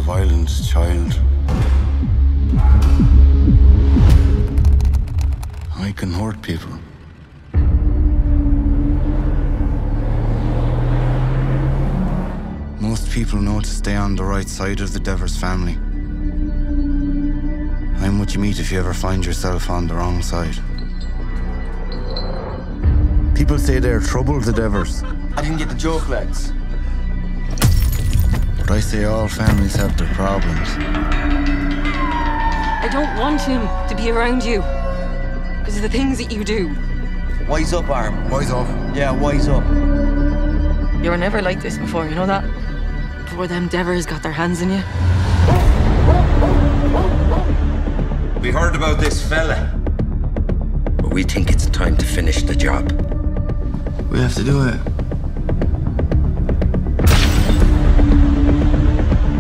violent child. I can hurt people. Most people know to stay on the right side of the Devers family. I'm what you meet if you ever find yourself on the wrong side. People say they're trouble, the Devers. I didn't get the joke, lads. But I say all families have their problems. I don't want him to be around you. Because of the things that you do. Wise up, Arm. Wise up. Yeah, wise up. You were never like this before, you know that? Before them Devers got their hands on you. We heard about this fella. But we think it's time to finish the job. We have to do it.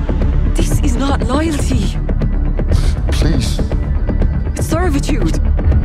This is not loyalty. Please. It's servitude.